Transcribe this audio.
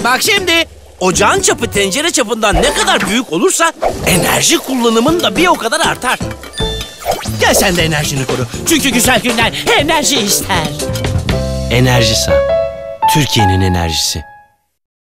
Bak şimdi, ocağın çapı tencere çapından ne kadar büyük olursa enerji kullanımın da bir o kadar artar. Gel sen de enerjini koru. Çünkü güzel günler enerji ister. Enerjisa, Türkiye'nin enerjisi.